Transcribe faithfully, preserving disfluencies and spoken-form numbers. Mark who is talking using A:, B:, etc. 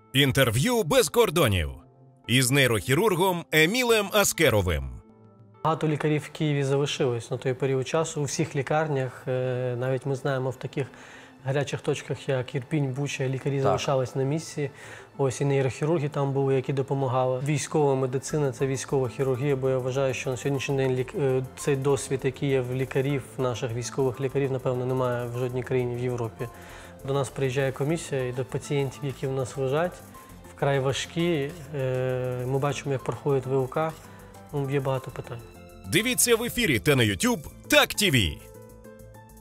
A: Інтерв'ю без кордонів із нейрохірургом Емілем Аскеровим.
B: Багато лікарів в Києві залишилось на той період часу. У всіх лікарнях, навіть ми знаємо, в таких гарячих точках, як Ірпінь, Буча, лікарі так. залишались на місці. Ось і нейрохірурги там були, які допомагали. Військова медицина – це військова хірургія, бо я вважаю, що на сьогоднішній день лік... цей досвід, який є в лікарів, наших військових лікарів, напевно, немає в жодній країні в Європі. До нас приїжджає комісія і до пацієнтів, які в нас лежать, вкрай важкі. Ми бачимо, як проходить ВЛК. Є багато питань.
A: Дивіться в ефірі та на ютуб Так ТІВІ.